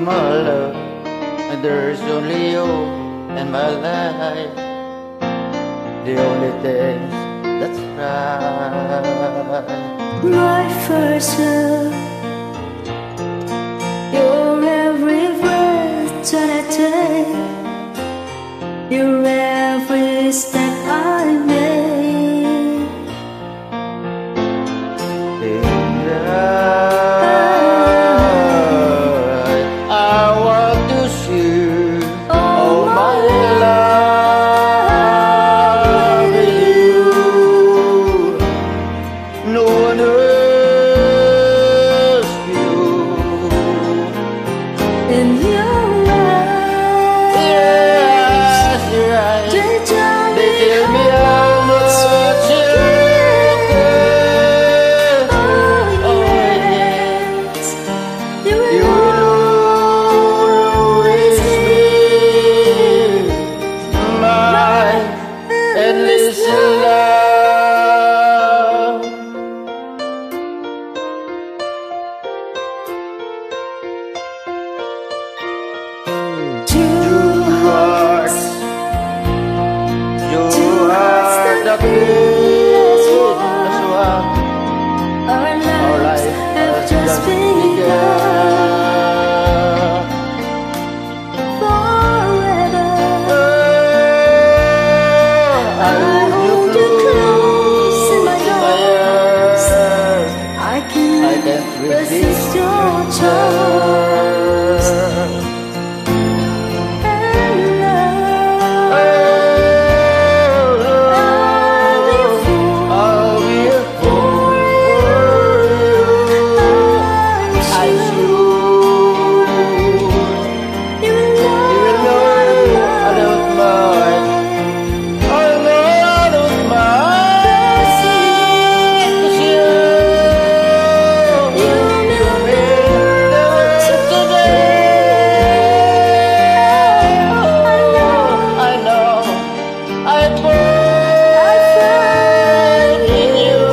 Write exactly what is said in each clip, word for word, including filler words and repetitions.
my love, and there's only you in my life. The only things that's right. My first love, your every breath that I take, your every step I make. In life, I want to see all my love with you. No one else you. In your eyes, Yes, you're right. they tell They me tell me how how much much you you care. care. Oh Oh yes, you You will will always be my endless love. Two hearts, You two hearts are that the beat peace as as one. one. Our Our lives life have has just just begun. begun. Forever, Oh, I hold you close in my arms. arms. I I can't can't resist your charms. charms. And love, Oh, I'll be a fool I'll be a fool for for you. I'm I'm sure sure you know you know I don't mind. I know I don't mind. 'Cause you, You you mean mean the the world world to to me. me. Oh, I know I fall in you.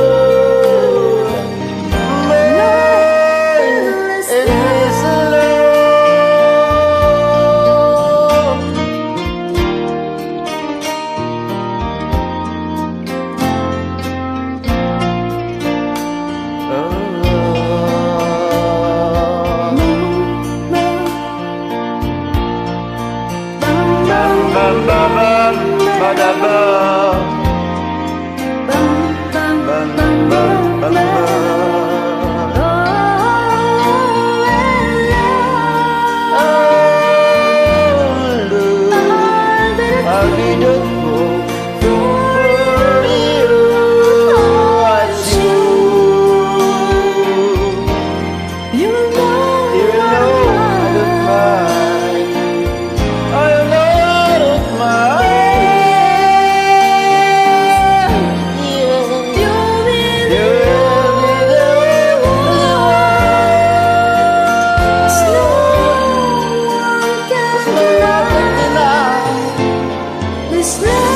My endless endless love. Bam bam bam bam bada bam bam bam bam bam. I'll be the fool for you. I you. You know You know I don't mind. I know I don't mind. Yeah. you'll be the You'll be the There's no one. one can No one can deny deny. this love.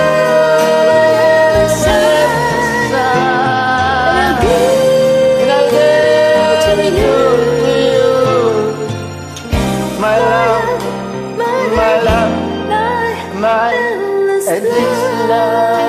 My love, my love, my endless love.